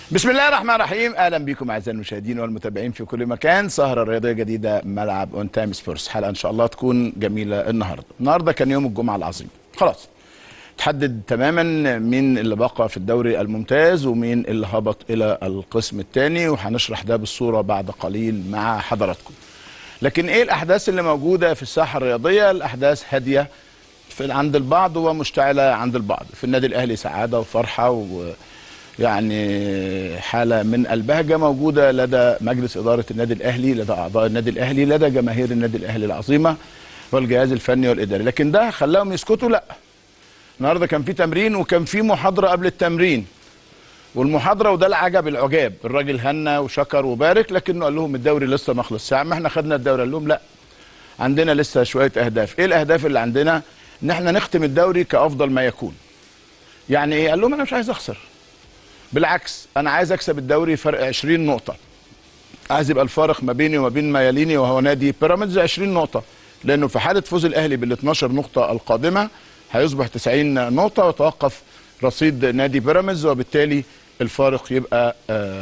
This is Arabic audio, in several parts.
بسم الله الرحمن الرحيم. اهلا بكم اعزائي المشاهدين والمتابعين في كل مكان. سهره رياضيه جديده ملعب اون تايم سبورتس. حلقه ان شاء الله تكون جميله. النهارده كان يوم الجمعه العظيم، خلاص تحدد تماما مين اللي بقى في الدوري الممتاز ومين اللي هبط الى القسم الثاني، وهنشرح ده بالصوره بعد قليل مع حضراتكم. لكن ايه الاحداث اللي موجوده في الساحه الرياضيه؟ الاحداث هاديه عند البعض ومشتعله عند البعض. في النادي الاهلي سعاده وفرحه يعني حالة من البهجة موجودة لدى مجلس إدارة النادي الأهلي، لدى أعضاء النادي الأهلي، لدى جماهير النادي الأهلي العظيمة والجهاز الفني والإداري. لكن ده خلاهم يسكتوا؟ لا. النهارده كان في تمرين وكان في محاضرة قبل التمرين، والمحاضرة وده العجب العجاب، الراجل هنى وشكر وبارك، لكنه قال لهم الدوري لسه ما خلصش. يا عم احنا خدنا الدوري. قال لهم لا، عندنا لسه شوية أهداف. إيه الأهداف اللي عندنا؟ إن احنا نختم الدوري كأفضل ما يكون. يعني إيه؟ قال لهم أنا مش عايز أخسر، بالعكس انا عايز اكسب الدوري فرق 20 نقطه. عايز يبقى الفارق ما بيني وما بين ما يليني وهو نادي بيراميدز 20 نقطه، لانه في حاله فوز الاهلي بال 12 نقطه القادمه هيصبح 90 نقطه ويتوقف رصيد نادي بيراميدز، وبالتالي الفارق يبقى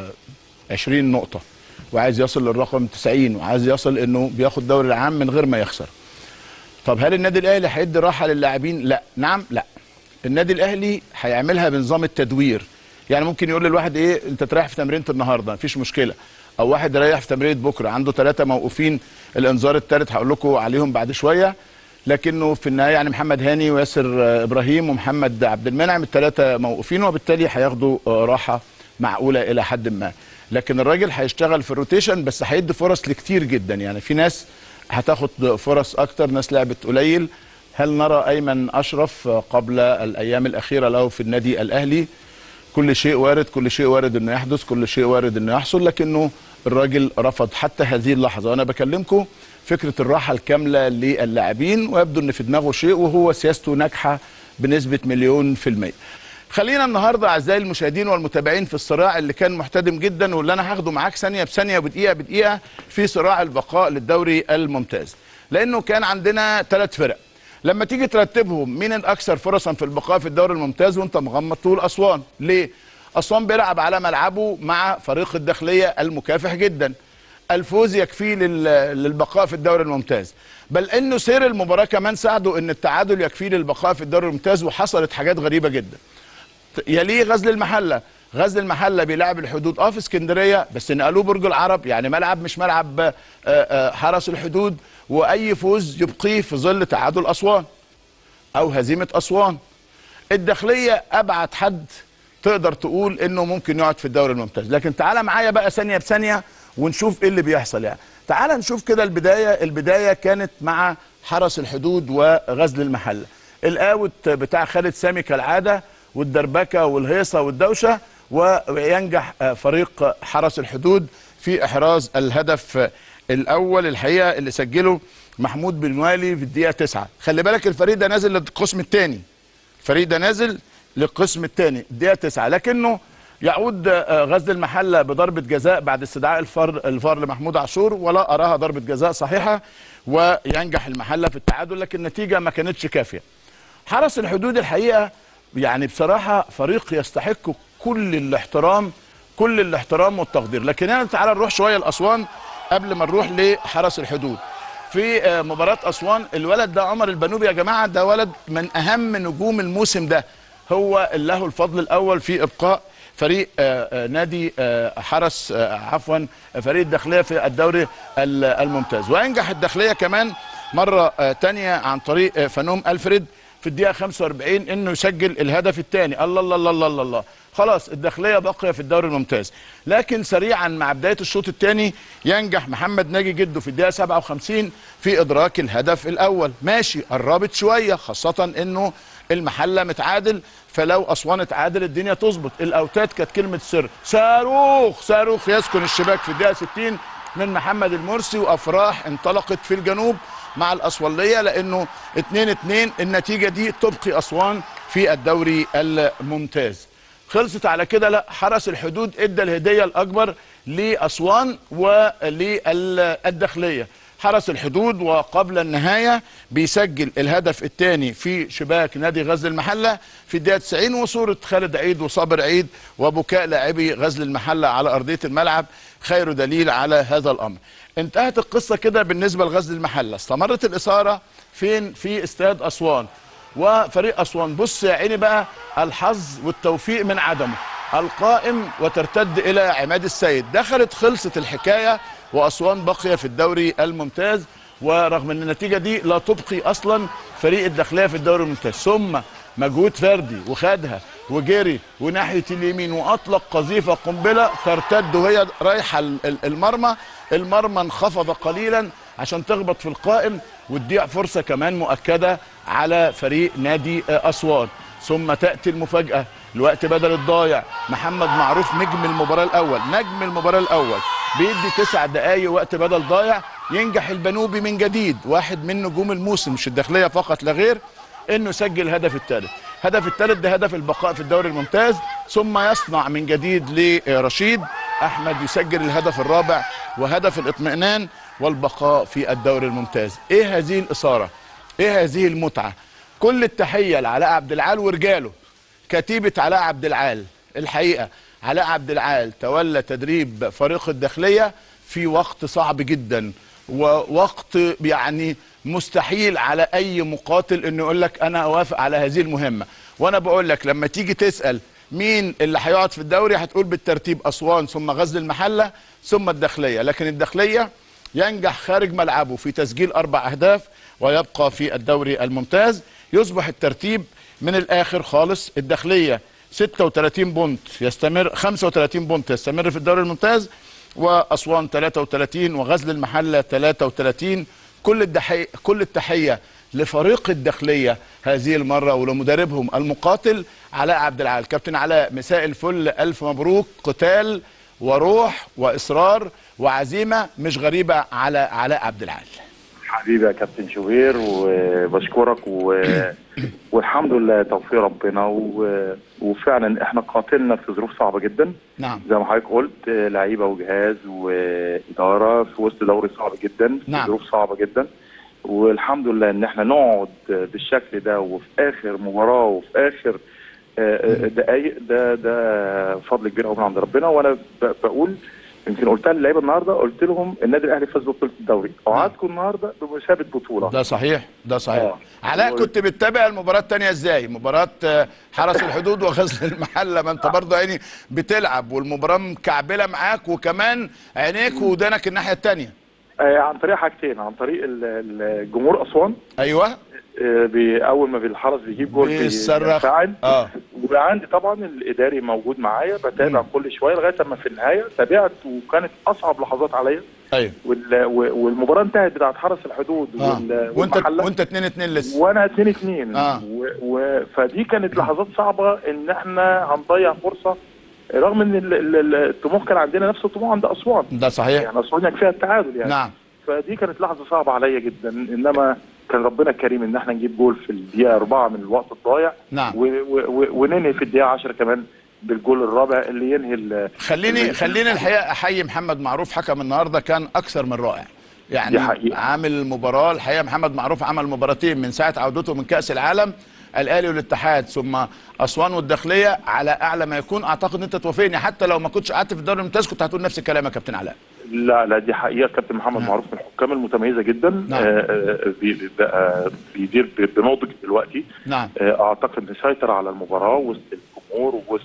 20 نقطه. وعايز يصل للرقم 90، وعايز يصل انه بياخد دوري العام من غير ما يخسر. طب هل النادي الاهلي هيدي راحه للاعبين؟ لا. نعم لا. النادي الاهلي هيعملها بنظام التدوير. يعني ممكن يقول للواحد ايه، انت تريح في تمرينه النهارده مفيش مشكله، او واحد يريح في تمرينه بكره، عنده 3 موقوفين، الانذار الثالث هقول لكم عليهم بعد شويه، لكنه في النهايه يعني محمد هاني وياسر ابراهيم ومحمد عبد المنعم ال3 موقوفين، وبالتالي هياخدوا راحه معقوله الى حد ما. لكن الراجل هيشتغل في الروتيشن، بس هيدي فرص لكتير جدا. يعني في ناس هتاخد فرص اكتر، ناس لعبت قليل. هل نرى ايمن اشرف قبل الايام الاخيره له في النادي الاهلي؟ كل شيء وارد، كل شيء وارد انه يحدث، كل شيء وارد انه يحصل، لكنه الراجل رفض حتى هذه اللحظه. وانا بكلمكم فكره الراحه الكامله للاعبين، ويبدو ان في دماغه شيء وهو سياسته ناجحه بنسبه 100%. خلينا النهارده اعزائي المشاهدين والمتابعين في الصراع اللي كان محتدم جدا، واللي انا هاخده معاك ثانيه بثانيه وبدقيقه بدقيقه في صراع البقاء للدوري الممتاز. لانه كان عندنا 3 فرق، لما تيجي ترتبهم مين الاكثر فرصا في البقاء في الدوري الممتاز وانت مغمض تقول اسوان. ليه؟ اسوان بيلعب على ملعبه مع فريق الداخليه المكافح جدا، الفوز يكفيه للبقاء في الدوري الممتاز، بل انه سير المباراه كمان ساعده ان التعادل يكفيه للبقاء في الدوري الممتاز. وحصلت حاجات غريبه جدا. يليه غزل المحله. غزل المحله بيلعب الحدود في اسكندريه، بس نقلوه برج العرب، يعني ملعب مش ملعب حرس الحدود، واي فوز يبقيه في ظل تعادل اسوان او هزيمه اسوان. الداخليه ابعد حد تقدر تقول انه ممكن يقعد في الدوري الممتاز. لكن تعالى معايا بقى ثانيه بثانيه ونشوف ايه اللي بيحصل. يعني تعالى نشوف كده البدايه كانت مع حرس الحدود وغزل المحله. الاوت بتاع خالد سامي كالعاده، والدربكه والهيصه والدوشه، وينجح فريق حرس الحدود في احراز الهدف الاول الحقيقه اللي سجله محمود بن والي في الدقيقه 9. خلي بالك الفريق ده نازل للقسم الثاني، الفريق ده نازل للقسم الثاني الدقيقه 9، لكنه يعود غزل المحله بضربه جزاء بعد استدعاء الفار لمحمود عاشور، ولا اراها ضربه جزاء صحيحه، وينجح المحله في التعادل، لكن النتيجه ما كانتش كافيه. حرس الحدود الحقيقه يعني بصراحه فريق يستحق كل الاحترام والتقدير. لكن انا تعالى نروح شويه لاسوان قبل ما نروح لحرس الحدود. في مباراه اسوان الولد ده عمر البنوبي يا جماعه، ده ولد من اهم نجوم الموسم ده، هو اللي له الفضل الاول في ابقاء فريق نادي حرس فريق الداخليه في الدوري الممتاز. وينجح الداخليه كمان مره ثانيه عن طريق فانوم الفريد في الدقيقه 45 انه يسجل الهدف الثاني. الله الله الله الله الله، خلاص الداخليه باقيه في الدوري الممتاز. لكن سريعا مع بدايه الشوط الثاني ينجح محمد ناجي جده في الدقيقه 57 في ادراك الهدف الاول. ماشي، قربت شويه، خاصه انه المحله متعادل، فلو اسوان اتعادل الدنيا تظبط. الاوتات كانت كلمه سر، صاروخ يسكن الشباك في الدقيقه 60 من محمد المرسي، وافراح انطلقت في الجنوب مع الاسوانيه، لانه 2-2 النتيجه دي تبقي اسوان في الدوري الممتاز. خلصت على كده؟ لا، حرس الحدود ادى الهديه الاكبر لاسوان وللداخليه. حرس الحدود وقبل النهايه بيسجل الهدف الثاني في شباك نادي غزل المحله في الدقيقه 90، وصوره خالد عيد وصابر عيد وبكاء لاعبي غزل المحله على ارضيه الملعب خير دليل على هذا الامر. انتهت القصه كده بالنسبه لغزل المحله. استمرت الاثاره فين؟ في استاد اسوان وفريق اسوان. بص يا عيني بقى الحظ والتوفيق من عدمه، القائم وترتد الى عماد السيد. دخلت خلصت الحكايه واسوان بقي في الدوري الممتاز، ورغم ان النتيجه دي لا تبقي اصلا فريق الداخليه في الدوري الممتاز. ثم مجهود فردي وخدها وجري وناحيه اليمين واطلق قذيفه قنبله ترتد وهي رايحه المرمى انخفض قليلا عشان تخبط في القائم وتضيع فرصه كمان مؤكده على فريق نادي اسوان. ثم تاتي المفاجاه، الوقت بدل الضايع، محمد معروف نجم المباراه الاول بيدي 9 دقائق وقت بدل ضايع، ينجح البنوبي من جديد واحد من نجوم الموسم مش الداخليه فقط لا غير انه يسجل الهدف الثالث ده هدف البقاء في الدوري الممتاز. ثم يصنع من جديد لرشيد احمد يسجل الهدف الرابع وهدف الاطمئنان والبقاء في الدوري الممتاز. ايه هذه الاثاره، ايه هذه المتعه. كل التحيه لعلاء عبد العال ورجاله، كتيبه علاء عبد العال. الحقيقه علاء عبد العال تولى تدريب فريق الداخليه في وقت صعب جدا، ووقت يعني مستحيل على اي مقاتل انه يقول لك انا اوافق على هذه المهمه. وانا بقول لك لما تيجي تسال مين اللي هيقعد في الدوري هتقول بالترتيب اسوان ثم غزل المحله ثم الداخليه، لكن الداخليه ينجح خارج ملعبه في تسجيل 4 أهداف ويبقى في الدوري الممتاز. يصبح الترتيب من الاخر خالص، الداخليه 36 بونت يستمر، 35 بونت يستمر في الدوري الممتاز، واسوان 33 وغزل المحله 33. كل التحيه لفريق الداخليه هذه المره ولمدربهم المقاتل علاء عبد العال. كابتن علاء مساء الفل، الف مبروك. قتال وروح واصرار وعزيمه مش غريبه على علاء عبد العال. حبيبي يا كابتن شوبير وبشكرك والحمد لله توفيق ربنا وفعلا احنا قاتلنا في ظروف صعبه جدا. نعم زي ما حضرتك قلت، لعيبه وجهاز واداره في وسط دوري صعب جدا. نعم. في ظروف صعبه جدا، والحمد لله ان احنا نقعد بالشكل ده وفي اخر مباراه وفي اخر دقايق، ده فضل كبير قوي من عند ربنا. وانا بقول يمكن قلتها للعيبه النهارده، قلت لهم النادي الاهلي فاز ببطوله الدوري، اوعدكم النهارده بمثابه بطوله. ده صحيح ده صحيح. علاء كنت بتتابع المباراه الثانيه ازاي؟ مباراه حرس الحدود وغزل المحله، ما انت برضه عيني بتلعب والمباراه مكعبله معاك وكمان عينيك ودانك الناحيه الثانيه. عن طريق حاجتين، عن طريق الجمهور اسوان. ايوه. اول ما الحرس بيجيب جول بيصرخ. وعندي طبعا الاداري موجود معايا، بتابع كل شويه لغايه اما في النهايه تابعت، وكانت اصعب لحظات عليا. ايوه. والمباراه انتهت بتاعت حرس الحدود وانت 2-2 لسه وانا 2-2. فدي كانت لحظات صعبه ان احنا هنضيع فرصه، رغم ان الطموح كان عندنا نفس الطموح عند اسوان. ده صحيح. يعني اسوان يكفيها التعادل يعني. نعم. فدي كانت لحظه صعبه عليا جدا، انما كان ربنا كريم ان احنا نجيب جول في الدقيقه 4 من الوقت الضايع. نعم. وننهي في الدقيقه 10 كمان بالجول الرابع اللي ينهي. خليني الحقيقه احيي محمد معروف، حكم النهارده كان اكثر من رائع. يعني عامل المباراه الحقيقه. محمد معروف عمل مباراتين من ساعه عودته من كاس العالم، الاهلي والاتحاد ثم اسوان والداخليه، على اعلى ما يكون. اعتقد ان انت توافقني، حتى لو ما كنتش قعدت في الدوري الممتاز كنت هتقول نفس الكلام يا كابتن علاء. لا دي حقيقه. كابتن محمد معروف من الحكام المتميزه جدا. نعم. بيدير بنضج دلوقتي. نعم. اعتقد انه سيطر على المباراه وسط الجمهور ووسط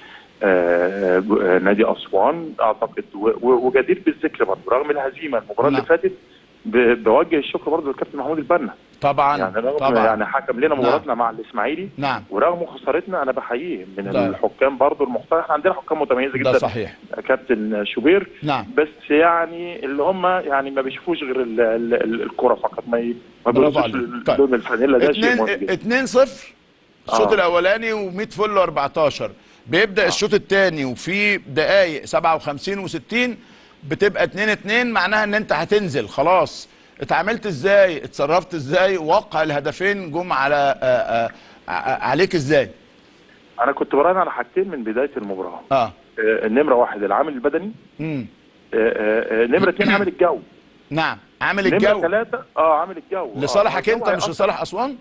نادي اسوان، اعتقد وجدير بالذكر برضه رغم الهزيمه المباراه اللي فاتت. بوجه الشكر برضه للكابتن محمود البنا. طبعا يعني حكم لنا مباراتنا مع الاسماعيلي. نعم. ورغم خسارتنا انا بحييه من الحكام برضه المحترم. احنا عندنا حكام متميزه جدا. ده صحيح. كابتن شوبير. نعم. بس يعني اللي هم يعني ما بيشوفوش غير الكره فقط، ما بيبصوش لون الفانيلا. ده شيء مهم جدا. 2-0 الشوط الاولاني و100 فل و14. بيبدا الشوط الثاني وفي دقائق 57 و60 بتبقى 2-2، معناها ان انت هتنزل خلاص. اتعاملت ازاي؟ اتصرفت ازاي؟ وقع الهدفين جم على عليك ازاي؟ انا كنت براهن على حاجتين من بدايه المباراه. نمره 1 العامل البدني. نمره 2 عامل الجو. نعم. عامل الجو. نمرة 3 عامل الجو لصالحك انت مش لصالح اسوان؟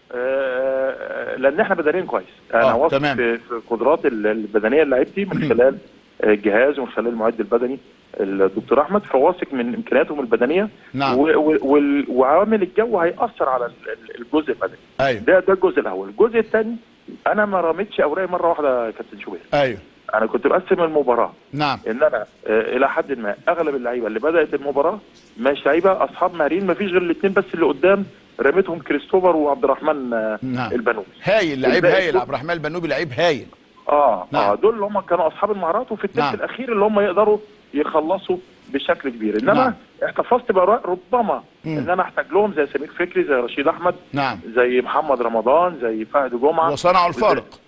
لان احنا بدنيين كويس. انا واثق في القدرات البدنيه لعيبتي من خلال الجهاز ومن خلال المعد البدني الدكتور احمد، فواثق من امكانياتهم البدنيه. نعم. وعامل الجو هيأثر على الجزء البدني. ايوه. ده الجزء الاول. الجزء الثاني انا ما رميتش اوراقي مره واحده يا كابتن شوبير. ايوه. انا كنت بقسم المباراه. نعم. ان انا الى حد ما اغلب اللعيبه اللي بدات المباراه مش لعيبه اصحاب مهارين، ما فيش غير الاثنين بس اللي قدام رميتهم كريستوفر وعبد الرحمن نعم. البنوبي. هايل، لعيب هايل. عبد الرحمن البنوبي لعيب هايل. نعم. دول اللي هم كانوا اصحاب المهارات، وفي الثلث الاخير اللي هم يقدروا يخلصوا بشكل كبير. انما نعم. احتفظت باوراق ربما ان انا احتاج لهم زي سمير فكري، زي رشيد احمد، نعم، زي محمد رمضان، زي فهد جمعه، وصنعوا الفارق.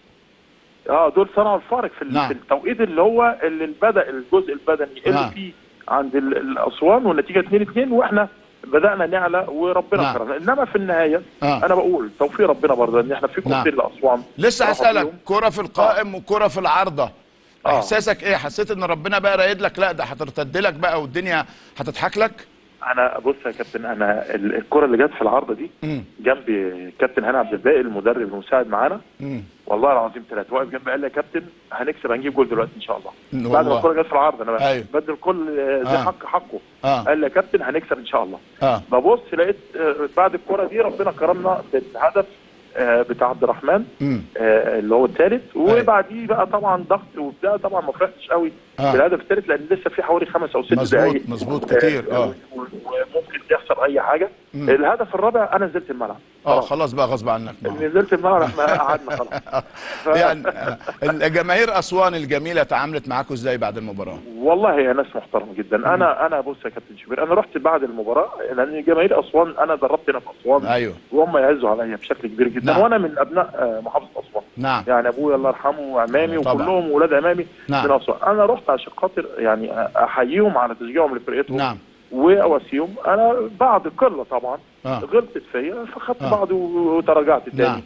دول صنعوا الفارق في, نعم. في التوقيت اللي بدا الجزء البدني اللي فيه عند الاسوان، والنتيجه 2-2 واحنا بدانا نعلى وربنا كرمنا. انما في النهايه انا بقول توفيق ربنا برضه ان احنا في كورتين لاسوان. لسه هسالك، كوره في القائم وكوره في العارضه، احساسك ايه؟ حسيت ان ربنا بقى رايد لك لا ده هترتد لك بقى والدنيا هتضحك لك؟ انا بص يا كابتن، انا الكره اللي جت في العارضه دي جنبي كابتن هاني عبد الباقي المدرب المساعد معانا، والله العظيم 3 واقف جنبي قال لي يا كابتن هنكسب، هنجيب جول دلوقتي ان شاء الله. بعد ما الكره جت في العارضه انا بدل كل دي حقه. قال لي يا كابتن هنكسب ان شاء الله. ببص لقيت بعد الكره دي ربنا كرمنا بالهدف بتاع عبد الرحمن اللي هو الثالث، وبعديه بقى طبعا ضغط وبتاع. طبعا ما فرحتش قوي بالهدف الثالث لان لسه في حوالي 5 أو 6 دقائق. مظبوط كتير. وممكن يحصل اي حاجه. الهدف الرابع انا نزلت الملعب. خلاص بقى غصب عنك. نزلت الملعب، احنا قعدنا خلاص. يعني الجماهير اسوان الجميله تعاملت معاكم ازاي بعد المباراه؟ والله يا ناس محترمه جدا. انا بص يا كابتن شوبير، انا رحت بعد المباراه لان جماهير اسوان انا دربت هنا في اسوان. ايوه. وهم يعزوا عليا بشكل كبير جدا. وانا من ابناء محافظه اسوان. نعم. يعني ابويا الله يرحمه وعمامي وكلهم ولاد عمامي من اسوان. انا رحت عشان خاطر يعني احييهم على تشجيعهم لفرقتهم واواسيهم. انا بعد قله طبعا غلطت فيا فخدت بعض وتراجعت تاني.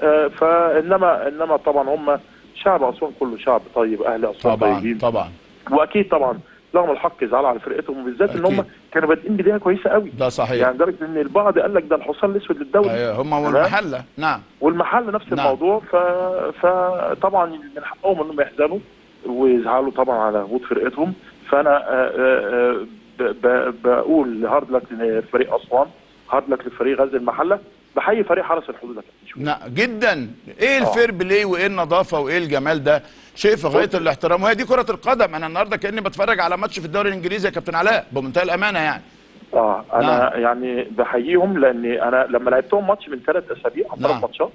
فانما طبعا هم شعب اسوان كله شعب طيب، اهل اسوان طيبين طبعا. واكيد طبعا لهم الحق يزعلوا على فرقتهم، وبالذات ان هم كانوا بادئين بدايه كويسه قوي. ده صحيح. يعني لدرجه ان البعض قال لك ده الحصان الاسود للدوري. ايوه هم والمحله. نعم. والمحله نفس الموضوع. فطبعا من حقهم انهم يحزنوا ويزعلوا طبعا على هبوط فرقتهم. فانا بقول هارد لك لفريق اسوان، هارد لك لفريق غزل المحله، بحيي فريق حرس الحدود. نعم جدا. ايه الفير بلاي وايه النظافه وايه الجمال ده؟ شيء في غايه الاحترام، وهي دي كره القدم. انا النهارده كاني بتفرج على ماتش في الدوري الانجليزي يا كابتن علاء بمنتهى الامانه يعني. انا يعني بحييهم لان انا لما لعبتهم ماتش من 3 أسابيع 3 ماتشات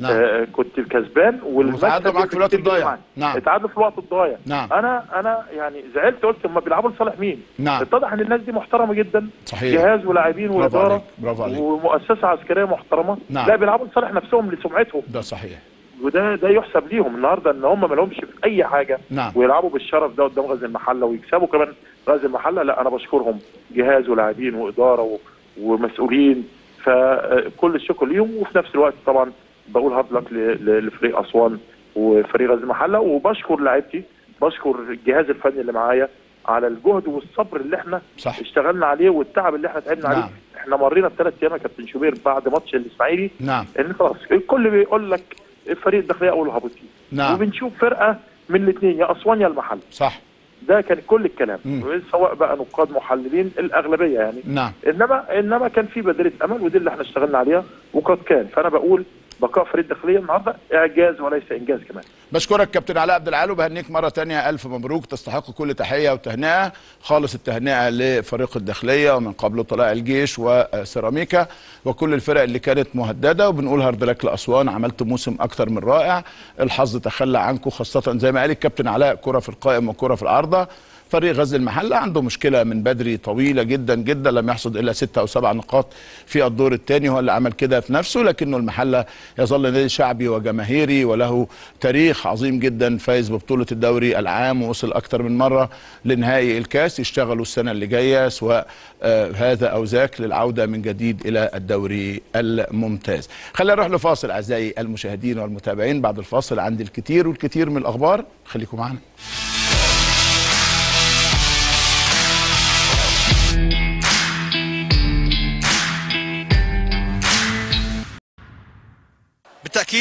كنت الكسبان وتعادلوا معاك في الوقت الضايع. اتعادلوا في الوقت الضايع. انا يعني زعلت، قلت هم بيلعبوا لصالح مين؟ اتضح ان الناس دي محترمه جدا. صحيح. جهاز ولاعبين واداره برافو ومؤسسه عسكريه محترمه. لا بيلعبوا لصالح نفسهم لسمعتهم. ده صحيح. وده يحسب ليهم النهارده ان هم ما لهمش في اي حاجه. ويلعبوا بالشرف ده قدام غزل المحله ويكسبوا كمان غزل المحله. لا انا بشكرهم جهاز ولاعبين واداره ومسؤولين، فكل الشكر ليهم. وفي نفس الوقت طبعا بقول هارد لك لفريق اسوان وفريق غزل المحله، وبشكر لاعيبتي، بشكر الجهاز الفني اللي معايا على الجهد والصبر اللي احنا اشتغلنا عليه والتعب اللي احنا تعبنا عليه. احنا مرينا ب3 ايام يا كابتن شوبير بعد ماتش الاسماعيلي. ان خلاص الكل بيقول لك الفريق الداخليه اول هابطين. وبنشوف فرقه من الاثنين، يا اسوان يا المحله. صح. ده كان كل الكلام. سواء بقى نقاد محللين الاغلبيه يعني. انما كان في بادره امل، ودي اللي احنا اشتغلنا عليها وقد كان. فانا بقول بقاء فريق الداخليه النهارده اعجاز وليس انجاز كمان. بشكرك كابتن علاء عبد العال، وبهنيك مره ثانيه الف مبروك، تستحق كل تحيه وتهنئه. خالص التهنئه لفريق الداخليه ومن قبله طلائع الجيش وسيراميكا وكل الفرق اللي كانت مهدده، وبنقول هارد لك لاسوان، عملت موسم اكتر من رائع. الحظ تخلى عنكم، خاصه زي ما قال الكابتن علاء كره في القائم وكره في العارضه. فريق غزل المحله عنده مشكله من بدري طويله جدا جدا، لم يحصد الا 6 أو 7 نقاط في الدور الثاني، هو اللي عمل كده في نفسه. لكنه المحله يظل نادي شعبي وجماهيري وله تاريخ عظيم جدا، فايز ببطوله الدوري العام ووصل اكتر من مره لنهائي الكاس. يشتغلوا السنه اللي جايه سواء هذا او ذاك للعوده من جديد الى الدوري الممتاز. خلينا نروح لفاصل اعزائي المشاهدين والمتابعين. بعد الفاصل عندي الكثير والكثير من الاخبار، خليكم معنا.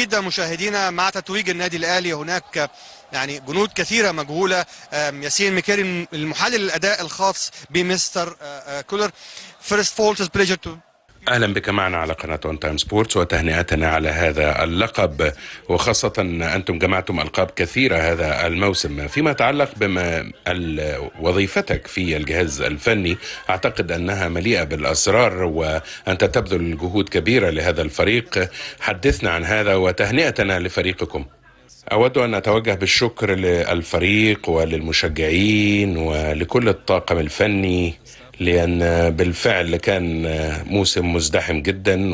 جدا مشاهدينا، مع تتويج النادي الاهلي هناك يعني جنود كثيره مجهوله. ياسين مكاري المحلل الاداء الخاص بمستر كولر. First of all, it's a pleasure to أهلا بك معنا على قناة أون تايم سبورتس، وتهنئتنا على هذا اللقب، وخاصة أنتم جمعتم ألقاب كثيرة هذا الموسم. فيما يتعلق بوظيفتك في الجهاز الفني، أعتقد أنها مليئة بالأسرار، وأنت تبذل جهود كبيرة لهذا الفريق. حدثنا عن هذا وتهنئتنا لفريقكم. أود أن أتوجه بالشكر للفريق وللمشجعين ولكل الطاقم الفني، لأن بالفعل كان موسم مزدحم جدا،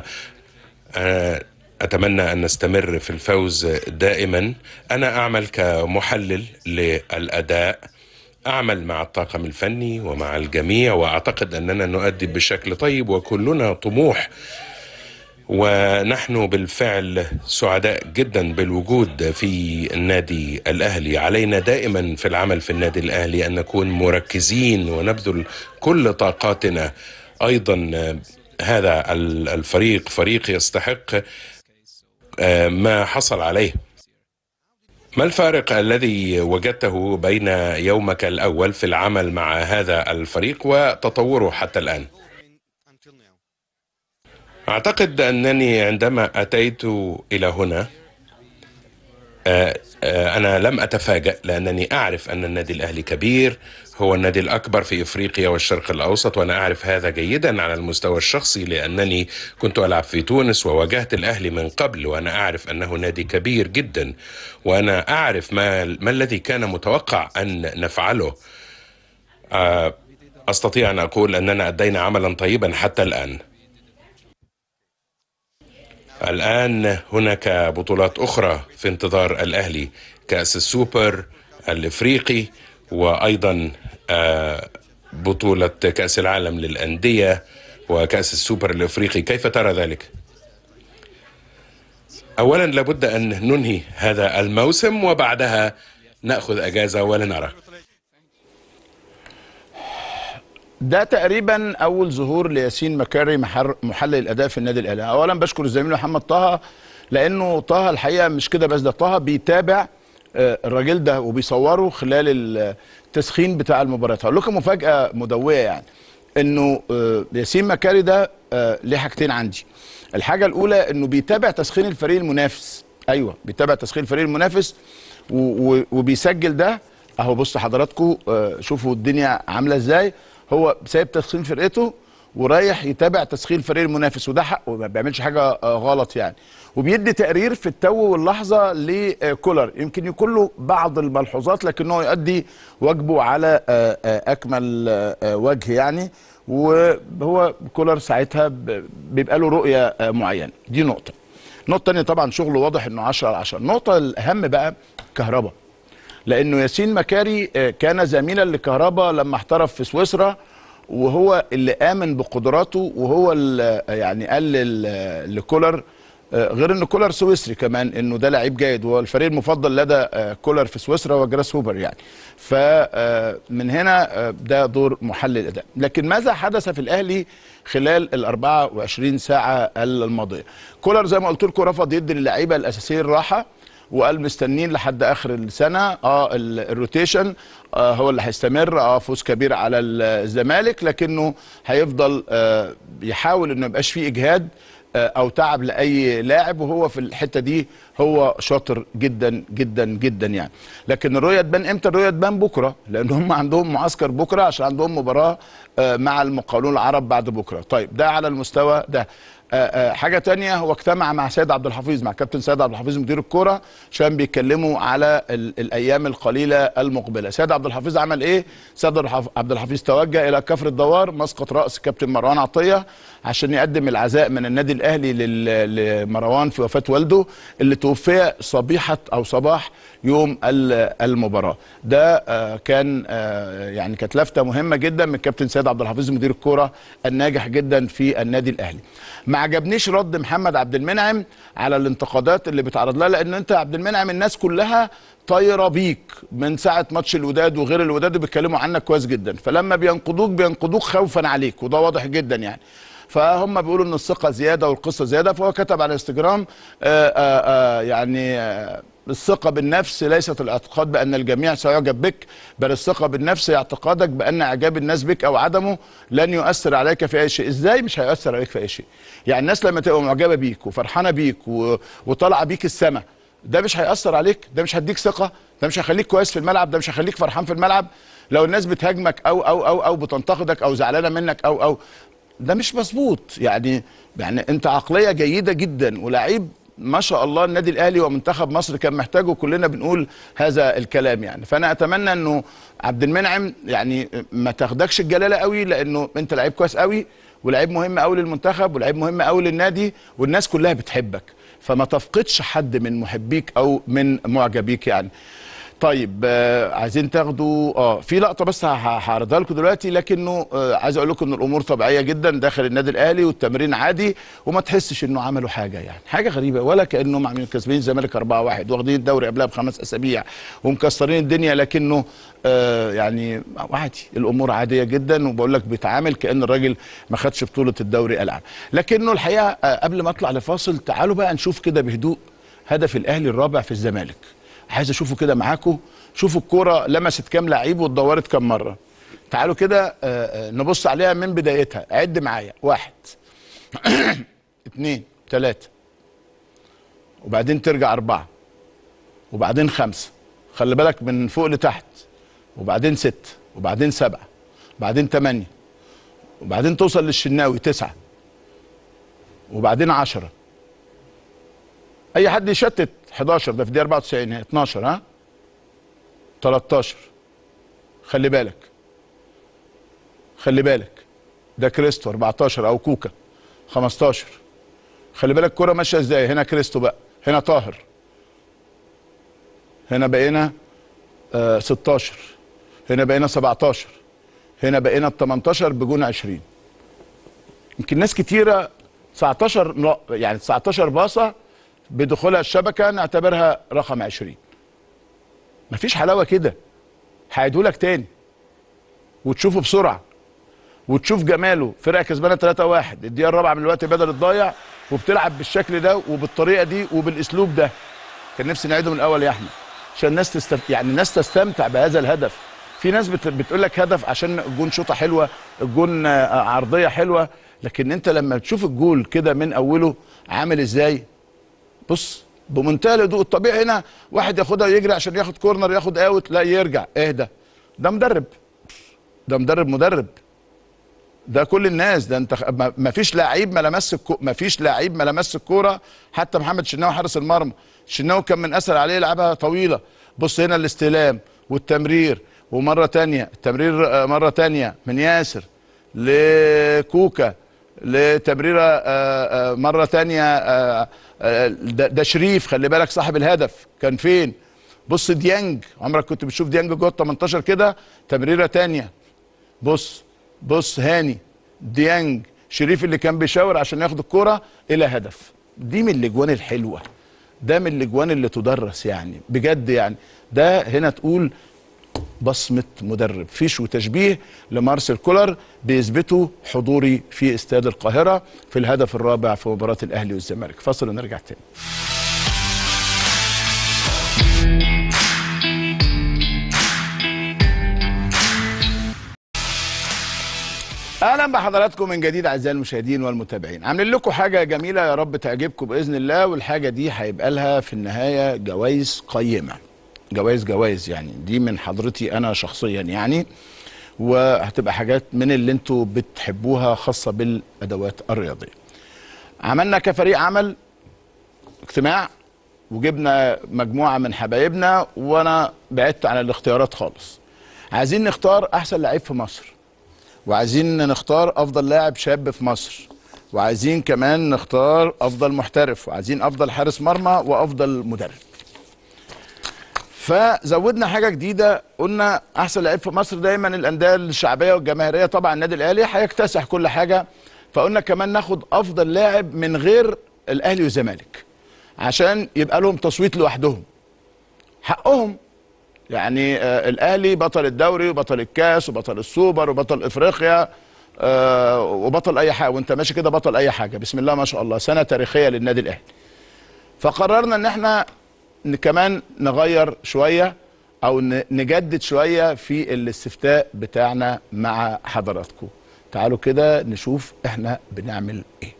وأتمنى أن نستمر في الفوز دائما. أنا أعمل كمحلل للأداء، أعمل مع الطاقم الفني ومع الجميع، وأعتقد أننا نؤدي بشكل طيب وكلنا طموح، ونحن بالفعل سعداء جدا بالوجود في النادي الأهلي. علينا دائما في العمل في النادي الأهلي أن نكون مركزين ونبذل كل طاقاتنا. أيضا هذا الفريق فريق يستحق ما حصل عليه. ما الفارق الذي وجدته بين يومك الأول في العمل مع هذا الفريق وتطوره حتى الآن؟ أعتقد أنني عندما أتيت إلى هنا أنا لم أتفاجأ، لأنني أعرف أن النادي الأهلي كبير، هو النادي الأكبر في إفريقيا والشرق الأوسط، وأنا أعرف هذا جيدا على المستوى الشخصي، لأنني كنت ألعب في تونس وواجهت الأهلي من قبل، وأنا أعرف أنه نادي كبير جدا، وأنا أعرف ما الذي كان متوقع أن نفعله. أستطيع أن أقول أننا أدينا عملا طيبا حتى الآن. الآن هناك بطولات أخرى في انتظار الأهلي، كأس السوبر الإفريقي، وأيضا بطولة كأس العالم للأندية وكأس السوبر الإفريقي. كيف ترى ذلك؟ أولا لابد أن ننهي هذا الموسم وبعدها نأخذ أجازة ولنرى. ده تقريبا اول ظهور لياسين مكاري محلل الاداء في النادي الاهلي. اولا بشكر الزميل محمد طه، لانه طه الحقيقه مش كده بس، ده طه بيتابع الراجل ده وبيصوره خلال التسخين بتاع المباريات. هقول لكم مفاجاه مدويه، يعني انه ياسين مكاري ده ليه حاجتين عندي. الحاجه الاولى انه بيتابع تسخين الفريق المنافس. ايوه بيتابع تسخين الفريق المنافس وبيسجل ده اهو. بصوا حضراتكم شوفوا الدنيا عامله ازاي. هو سايب تسخين فرقته ورايح يتابع تسخين الفريق المنافس، وده حقه، ما بيعملش حاجه غلط يعني. وبيدي تقرير في التو واللحظه لكولر، يمكن يكون له بعض الملحوظات لكنه يؤدي واجبه على اكمل وجه يعني. وهو كولر ساعتها بيبقى له رؤيه معينه. دي نقطه. النقطه الثانيه طبعا شغله واضح انه 10/10. النقطه الاهم بقى كهربا، لانه ياسين مكاري كان زميلا لكهربا لما احترف في سويسرا، وهو اللي امن بقدراته، وهو اللي يعني قال لكولر، غير ان كولر سويسري كمان، انه ده لعيب جيد، وهو الفريق المفضل لدى كولر في سويسرا وجراس هوبر يعني. فمن هنا ده دور محلل الاداء. لكن ماذا حدث في الاهلي خلال ال 24 ساعه الماضيه؟ كولر زي ما قلت لكم رفض يدي للعيبه الاساسيه الراحه، وقال مستنين لحد اخر السنه. الروتيشن هو اللي هيستمر. فوز كبير على الزمالك، لكنه هيفضل يحاول انه ما يبقاش فيه اجهاد او تعب لاي لاعب، وهو في الحته دي هو شاطر جدا جدا جدا يعني. لكن الرؤيه تبان امتى؟ الرؤيه تبان بكره، لان هم عندهم معسكر بكره عشان عندهم مباراه مع المقاولون العرب بعد بكره. طيب ده على المستوى ده. حاجه تانية، هو اجتمع مع سيد عبد الحفيظ، مع كابتن سيد عبد الحفيظ مدير الكوره، عشان بيتكلموا على الايام القليله المقبله. سيد عبد الحفيظ عمل ايه؟ سيد عبد الحفيظ توجه الى كفر الدوار مسقط راس كابتن مروان عطيه عشان يقدم العزاء من النادي الاهلي لمروان في وفاه والده اللي توفي صباح يوم المباراه. ده كان يعني كانت لفته مهمه جدا من كابتن سيد عبد الحفيظ مدير الكوره الناجح جدا في النادي الاهلي. ما عجبنيش رد محمد عبد المنعم على الانتقادات اللي بيتعرض لها، لان انت عبد المنعم الناس كلها طايره بيك من ساعه ماتش الوداد وغير الوداد، وبيتكلموا عنك كويس جدا، فلما بينقضوك خوفا عليك، وده واضح جدا يعني. فهم بيقولوا ان الثقه زياده والقصه زياده، فهو كتب على انستجرام الثقة بالنفس ليست الاعتقاد بأن الجميع سيعجب بك، بل الثقة بالنفس هي اعتقادك بأن إعجاب الناس بك أو عدمه لن يؤثر عليك في أي شيء. إزاي مش هيؤثر عليك في أي شيء؟ يعني الناس لما تبقى معجبة بيك وفرحانة بيك وطالعة بيك السما، ده مش هيأثر عليك؟ ده مش هيديك ثقة؟ ده مش هيخليك كويس في الملعب؟ ده مش هيخليك فرحان في الملعب؟ لو الناس بتهاجمك أو بتنتقدك أو زعلانة منك أو ده مش مظبوط. يعني أنت عقلية جيدة جدا ولاعيب ما شاء الله. النادي الاهلي ومنتخب مصر كان محتاجه، كلنا بنقول هذا الكلام يعني. فانا اتمنى انه عبد المنعم يعني ما تاخدكش الجلاله قوي، لانه انت لعيب كويس قوي ولعيب مهم قوي للمنتخب ولعيب مهم قوي للنادي، والناس كلها بتحبك، فما تفقدش حد من محبيك او من معجبيك يعني. طيب عايزين تاخدوا في لقطه بس هعرضها لكم دلوقتي، لكنه عايز اقول لكم ان الامور طبيعيه جدا داخل النادي الاهلي والتمرين عادي، وما تحسش انه عملوا حاجه يعني حاجه غريبه، ولا كانهم عاملين كسبين الزمالك 4-1 واخدين الدوري قبلها ب5 اسابيع ومكسرين الدنيا، لكنه يعني عادي، الامور عاديه جدا، وبقول لك بيتعامل كان الراجل ما خدش بطوله الدوري العام. لكنه الحقيقه قبل ما اطلع لفاصل تعالوا بقى نشوف كده بهدوء هدف الاهلي الرابع في الزمالك. عايز اشوفه كده معاكم، شوفوا الكوره لمست كام لعيب واتدورت كام مره. تعالوا كده نبص عليها من بدايتها. عد معايا: 1 2 3 وبعدين ترجع 4 وبعدين 5، خلي بالك من فوق لتحت، وبعدين 6 وبعدين 7 وبعدين 8 وبعدين توصل للشناوي 9 وبعدين 10. اي حد يشتت 11 ده في دقيقه 94 12 ها 13. خلي بالك ده كريستو 14 او كوكا 15. خلي بالك الكوره ماشيه ازاي. هنا كريستو بقى، هنا طاهر، هنا بقينا 16، هنا بقينا 17، هنا بقينا 18 بجون 20. يمكن ناس كتيره 19 يعني 19 باصه بدخولها الشبكه نعتبرها رقم 20. مفيش حلاوه كده. هعيدهولك تاني وتشوفه بسرعه وتشوف جماله. فرقه كسبانه 3-1 الدقيقه الرابعه من الوقت بدل الضايع، وبتلعب بالشكل ده وبالطريقه دي وبالاسلوب ده. كان نفسي نعيده من الاول يا احمد عشان الناس يعني الناس تستمتع بهذا الهدف. في ناس بتقول لك هدف عشان الجون شوطه حلوه، الجون عرضيه حلوه، لكن انت لما تشوف الجول كده من اوله عامل ازاي، بص بمنتهى الهدوء. الطبيعي هنا واحد ياخدها ويجري عشان ياخد كورنر ياخد اوت، لا يرجع. اهدى، ده مدرب، ده مدرب، ده كل الناس. ده انت ما فيش لعيب ما لمس الكوره. حتى محمد الشناوي حارس المرمى، الشناوي كان من اسهل عليه يلعبها طويله. بص هنا الاستلام والتمرير، ومره تانية التمرير مره تانية من ياسر لكوكا لتمريره مره تانية. ده شريف، خلي بالك صاحب الهدف كان فين. بص ديانج، عمرك كنت بتشوف ديانج جوه 18 كده. تمريره تانية، بص هاني ديانج شريف اللي كان بيشاور عشان ياخد الكوره الى هدف. دي من الاجوان الحلوه، ده من الاجوان اللي تدرس يعني بجد. يعني ده هنا تقول بصمه مدرب. فيش وتشبيه لمارسيل كولر بيثبتوا حضوري في استاد القاهره في الهدف الرابع في مباراه الاهلي والزمالك. فاصل ونرجع تاني. اهلا بحضراتكم من جديد اعزائي المشاهدين والمتابعين. عاملين لكم حاجه جميله يا رب تعجبكم باذن الله، والحاجه دي هيبقى لها في النهايه جوائز قيمه. جوائز يعني دي من حضرتي انا شخصيا يعني، وهتبقى حاجات من اللي انتوا بتحبوها خاصه بالادوات الرياضيه. عملنا كفريق عمل اجتماع وجبنا مجموعه من حبايبنا، وانا بعدت عن الاختيارات خالص. عايزين نختار احسن لعيب في مصر، وعايزين نختار افضل لاعب شاب في مصر، وعايزين كمان نختار افضل محترف، وعايزين افضل حارس مرمى وافضل مدرب. فزودنا حاجه جديده، قلنا احسن لعيب في مصر دايما الانديه الشعبيه والجماهيريه، طبعا النادي الاهلي هيكتسح كل حاجه، فقلنا كمان ناخد افضل لاعب من غير الاهلي والزمالك عشان يبقى لهم تصويت لوحدهم، حقهم يعني. الاهلي بطل الدوري وبطل الكاس وبطل السوبر وبطل افريقيا، وبطل اي حاجه، وانت ماشي كده بطل اي حاجه، بسم الله ما شاء الله، سنه تاريخيه للنادي الاهلي. فقررنا ان احنا كمان نغير شويه او نجدد شويه في الاستفتاء بتاعنا مع حضراتكم. تعالوا كده نشوف احنا بنعمل ايه.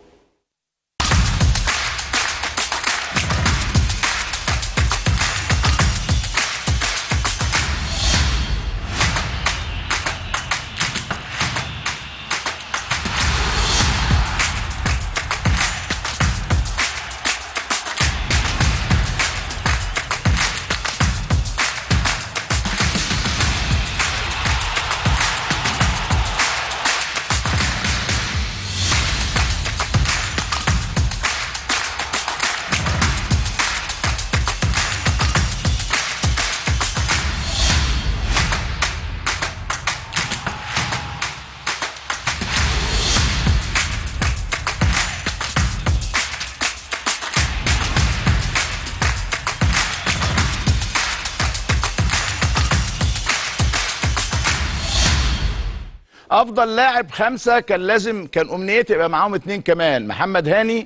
افضل لاعب 5 كان امنيتي يبقى معاهم 2 كمان، محمد هاني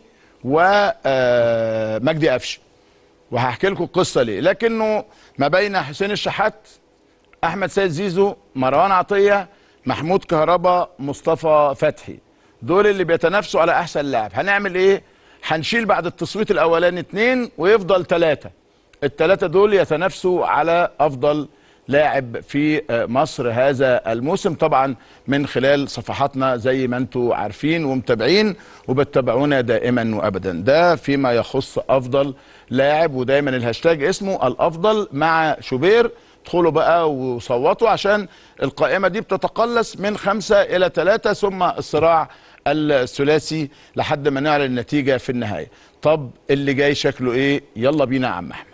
ومجدي قفشه، وهحكي لكم القصه ليه. لكنه ما بين حسين الشحات، احمد سيد زيزو، مروان عطيه، محمود كهربا، مصطفى فتحي، دول اللي بيتنافسوا على احسن لاعب. هنعمل ايه؟ هنشيل بعد التصويت الاولاني 2 ويفضل 3، ال3 دول يتنافسوا على افضل لاعب في مصر هذا الموسم، طبعا من خلال صفحاتنا زي ما انتم عارفين ومتابعين وبتتابعونا دائما وابدا. ده فيما يخص افضل لاعب، ودايما الهاشتاج اسمه الافضل مع شوبير. ادخلوا بقى وصوتوا عشان القائمه دي بتتقلص من 5 إلى 3 ثم الصراع الثلاثي لحد ما نعلن النتيجه في النهايه. طب اللي جاي شكله ايه؟ يلا بينا يا عم احمد.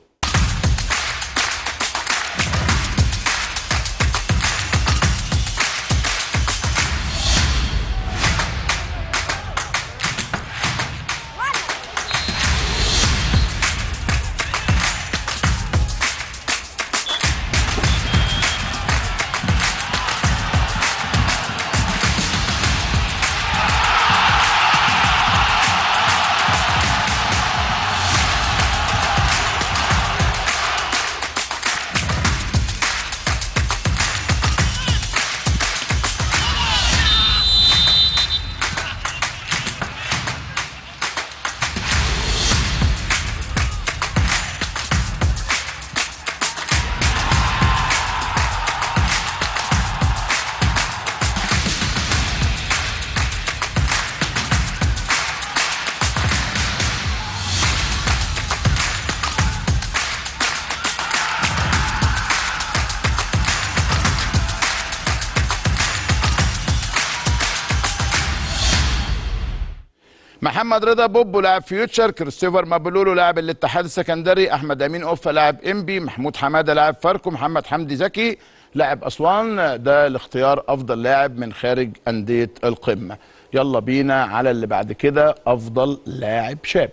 محمد رضا بوبو لاعب فيوتشر، كريستوفر مابلولو لاعب الاتحاد السكندري، احمد امين اوفا لاعب انبي، محمود حماده لاعب فاركو، محمد حمدي زكي لاعب اسوان. ده الاختيار افضل لاعب من خارج انديه القمه. يلا بينا على اللي بعد كده، افضل لاعب شاب.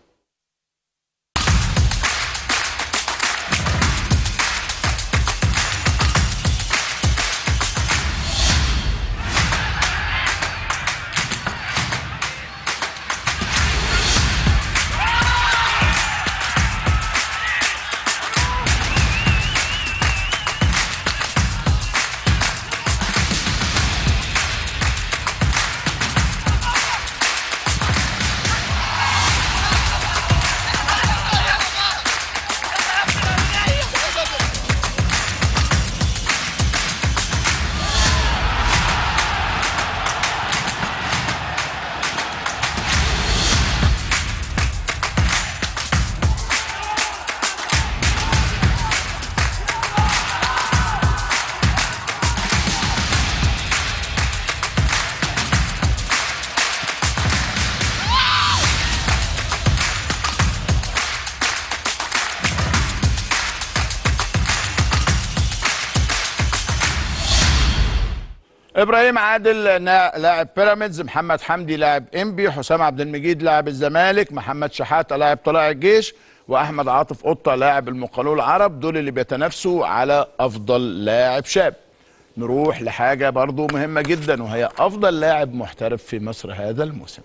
ابراهيم عادل لاعب بيراميدز، محمد حمدي لاعب انبي، حسام عبد المجيد لاعب الزمالك، محمد شحاته لاعب طلائع الجيش، واحمد عاطف قطه لاعب المقاولون العرب. دول اللي بيتنافسوا على افضل لاعب شاب. نروح لحاجة برضو مهمة جدا، وهي أفضل لاعب محترف في مصر هذا الموسم.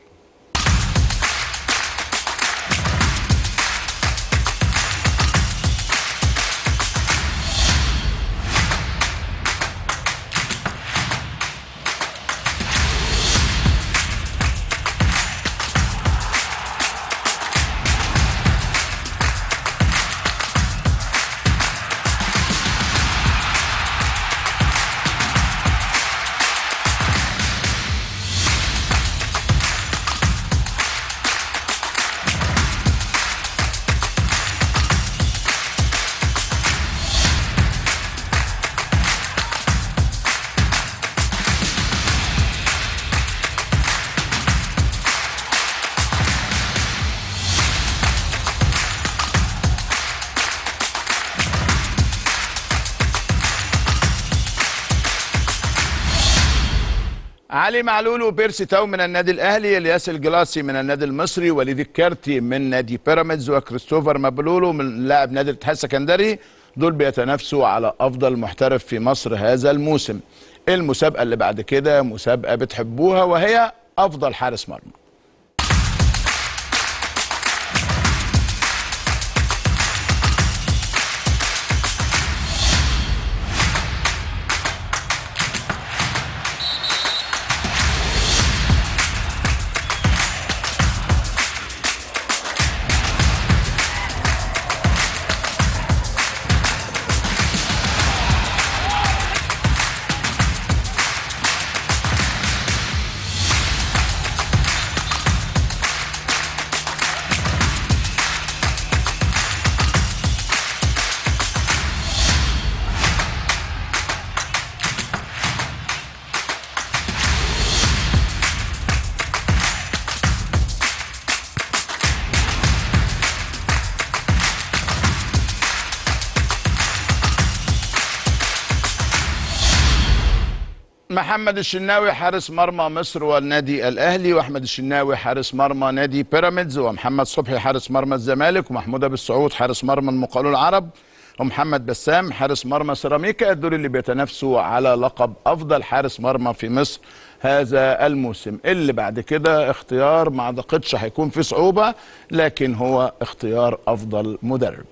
علي معلول وبيرسي تاو من النادي الاهلي، الياس الجلاسي من النادي المصري، وليد الكارتي من نادي بيراميدز، وكريستوفر مابلولو من لاعب نادي الاتحاد السكندري. دول بيتنافسوا على افضل محترف في مصر هذا الموسم. المسابقه اللي بعد كده مسابقه بتحبوها، وهي افضل حارس مرمى. محمد الشناوي حارس مرمى مصر والنادي الاهلي، واحمد الشناوي حارس مرمى نادي بيراميدز، ومحمد صبحي حارس مرمى الزمالك، ومحمود ابو السعود حارس مرمى المقاولون العرب، ومحمد بسام حارس مرمى سيراميكا. دول اللي بيتنافسوا على لقب افضل حارس مرمى في مصر هذا الموسم. اللي بعد كده اختيار ما اعتقدش هيكون في صعوبه، لكن هو اختيار افضل مدرب.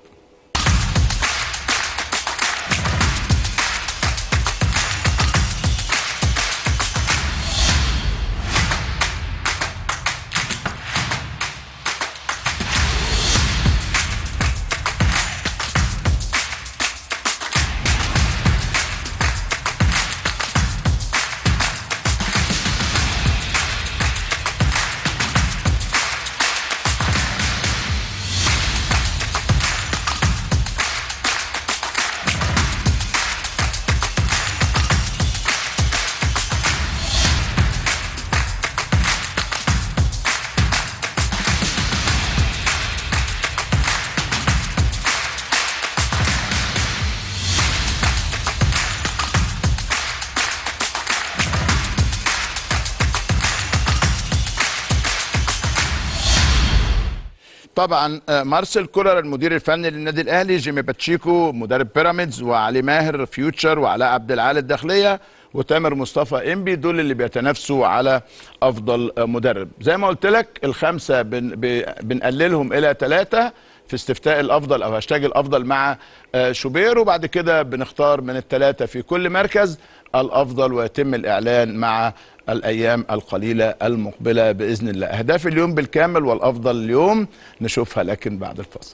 طبعا مارسيل كولر المدير الفني للنادي الاهلي، جيمي باتشيكو مدرب بيراميدز، وعلي ماهر فيوتشر، وعلاء عبد العال الداخليه، وتامر مصطفى انبي. دول اللي بيتنافسوا على افضل مدرب. زي ما قلت لك الخمسه بنقللهم الى 3 في استفتاء الافضل او هاشتاج الافضل مع شوبير، وبعد كده بنختار من ال3 في كل مركز الافضل، ويتم الاعلان مع الايام القليله المقبله باذن الله. اهداف اليوم بالكامل والافضل اليوم نشوفها لكن بعد الفاصل.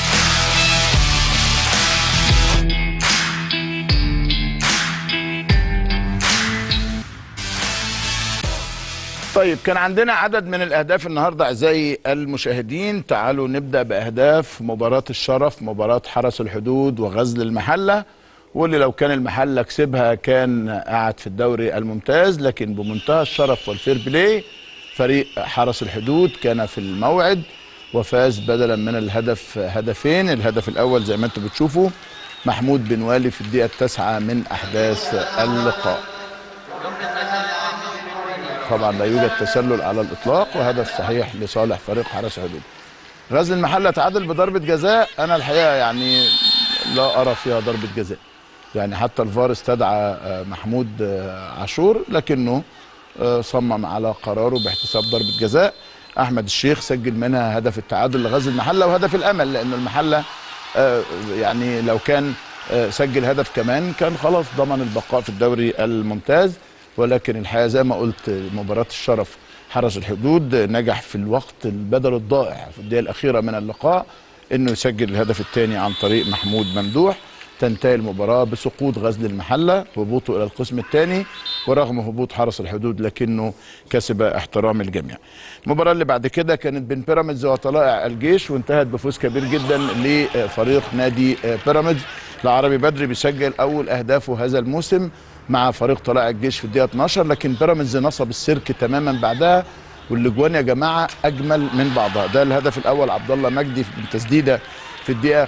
طيب كان عندنا عدد من الاهداف النهارده اعزائي المشاهدين. تعالوا نبدا باهداف مباراه الشرف، مباراه حرس الحدود وغزل المحله، واللي لو كان المحله كسبها كان قاعد في الدوري الممتاز، لكن بمنتهى الشرف والفير بلاي فريق حرس الحدود كان في الموعد وفاز بدلا من الهدف هدفين. الهدف الاول زي ما انتم بتشوفوا محمود بن والي في الدقيقه 9 من احداث اللقاء. طبعا لا يوجد تسلل على الاطلاق، وهدف صحيح لصالح فريق حرس الحدود. غزل المحله تعادل بضربه جزاء، انا الحقيقه يعني لا ارى فيها ضربه جزاء. يعني حتى الفار استدعى محمود عاشور لكنه صمم على قراره باحتساب ضربه جزاء. احمد الشيخ سجل منها هدف التعادل لغزل المحله وهدف الامل، لان المحله يعني لو كان سجل هدف كمان كان خلاص ضمن البقاء في الدوري الممتاز. ولكن الحقيقه زي ما قلت مباراه الشرف حرس الحدود نجح في الوقت البدل الضائع في الدقيقه الاخيره من اللقاء انه يسجل الهدف الثاني عن طريق محمود ممدوح. تنتهي المباراه بسقوط غزل المحله، هبوطه الى القسم الثاني، ورغم هبوط حرس الحدود لكنه كسب احترام الجميع. المباراه اللي بعد كده كانت بين بيراميدز وطلائع الجيش، وانتهت بفوز كبير جدا لفريق نادي بيراميدز. العربي بدري بيسجل اول اهدافه هذا الموسم مع فريق طلائع الجيش في الدقيقه 12، لكن بيراميدز نصب السيرك تماما بعدها، والاجوان يا جماعه اجمل من بعضها. ده الهدف الاول عبد الله مجدي من تسديده في الدقيقه